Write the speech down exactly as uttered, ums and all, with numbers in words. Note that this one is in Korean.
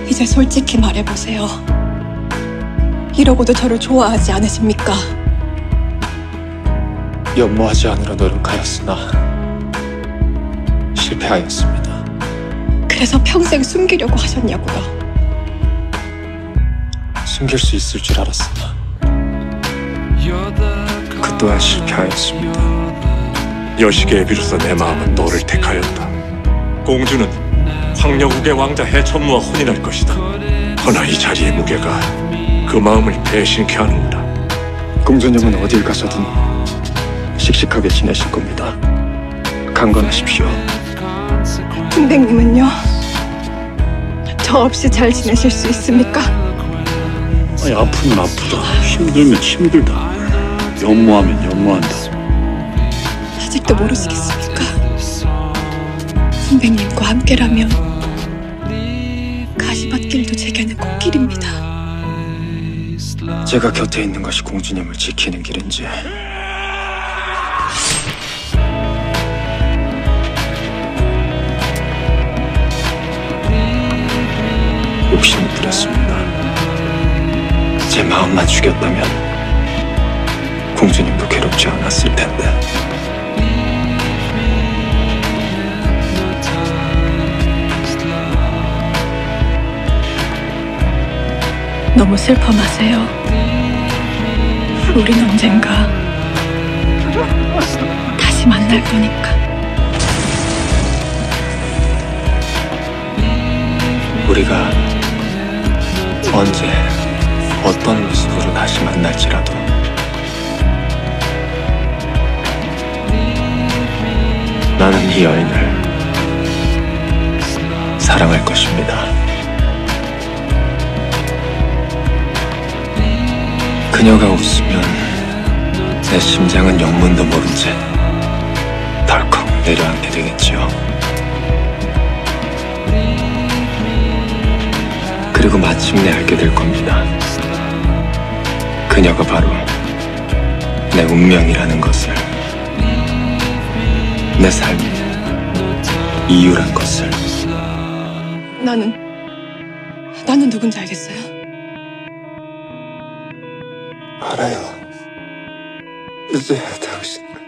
이제 솔직히 말해보세요. 이러고도 저를 좋아하지 않으십니까? 연모하지 않으려 노력하였으나 실패하였습니다. 그래서 평생 숨기려고 하셨냐고요. 숨길 수 있을 줄 알았으나 그 또한 실패하였습니다. 여시계에 비로소 내 마음은 너를 택하였다. 공주는 황녀국의 왕자 해천무와 혼인할 것이다. 허나 이 자리의 무게가 그 마음을 배신케 하느니라. 공주님은 어딜 가서든 씩씩하게 지내실 겁니다. 강건하십시오. 선배님은요? 저 없이 잘 지내실 수 있습니까? 아니, 아프면 아프다, 힘들면 힘들다, 연모하면 연모한다. 아직도 모르시겠습니까? 선배님과 함께라면 가시밭길도 제게는 꽃길입니다. 제가 곁에 있는 것이 공주님을 지키는 길인지 욕심을 부렸습니다. 제 마음만 죽였다면 공주님도 괴롭지 않았을 텐데. 너무 슬퍼 마세요. 우린 언젠가 다시 만날 거니까. 우리가 언제 어떤 모습으로 다시 만날지라도 나는 이 여인을 사랑할 것입니다. 그녀가 웃으면 내 심장은 영문도 모른 채 덜컥 내려앉게 되겠지요. 그리고 마침내 알게 될 겁니다. 그녀가 바로 내 운명이라는 것을, 내 삶의 이유란 것을. 나는 나는 누군지 알겠어요? 알아요. 이제 당신